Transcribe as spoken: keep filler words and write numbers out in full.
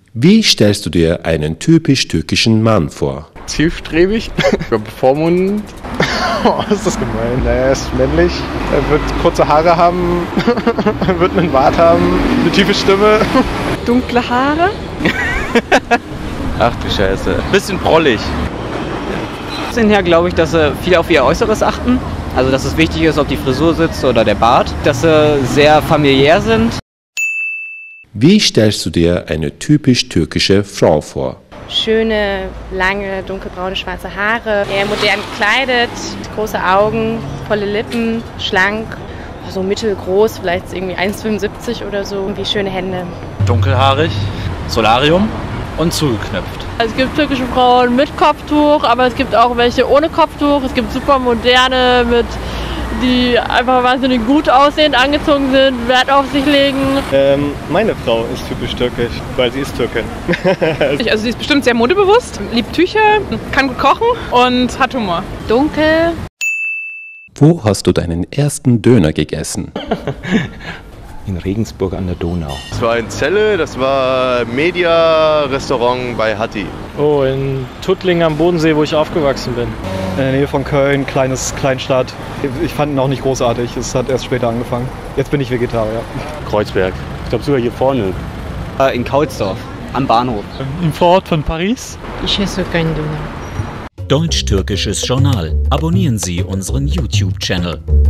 Wie stellst du dir einen typisch türkischen Mann vor? Zielstrebig, bevormundend. Oh, ist das gemein. Er ist männlich, er wird kurze Haare haben, er wird einen Bart haben, eine tiefe Stimme. Dunkle Haare. Ach du Scheiße. Bisschen prollig. Her glaube ich, dass sie viel auf ihr Äußeres achten. Also dass es wichtig ist, ob die Frisur sitzt oder der Bart. Dass sie sehr familiär sind. Wie stellst du dir eine typisch türkische Frau vor? Schöne, lange, dunkelbraune, schwarze Haare, eher modern gekleidet, große Augen, volle Lippen, schlank, so mittelgroß, vielleicht irgendwie eins Komma fünfundsiebzig oder so, irgendwie schöne Hände. Dunkelhaarig, Solarium und zugeknöpft. Es gibt türkische Frauen mit Kopftuch, aber es gibt auch welche ohne Kopftuch. Es gibt super moderne, mit, die einfach wahnsinnig gut aussehend angezogen sind, Wert auf sich legen. Ähm, meine Frau ist typisch türkisch, weil sie ist Türkin. Also sie ist bestimmt sehr modebewusst, liebt Tücher, kann gut kochen und hat Humor. Dunkel. Wo hast du deinen ersten Döner gegessen? In Regensburg an der Donau. Das war in Celle, das war Media-Restaurant bei Hatti. Oh, in Tuttlingen am Bodensee, wo ich aufgewachsen bin. In der Nähe von Köln, kleines Kleinstadt. Ich fand ihn auch nicht großartig, es hat erst später angefangen. Jetzt bin ich Vegetarier. Kreuzberg, ich glaube sogar hier vorne. In Kautsdorf, am Bahnhof. Im Vorort von Paris. Ich esse keinen Döner. Deutsch-Türkisches Journal. Abonnieren Sie unseren YouTube-Channel.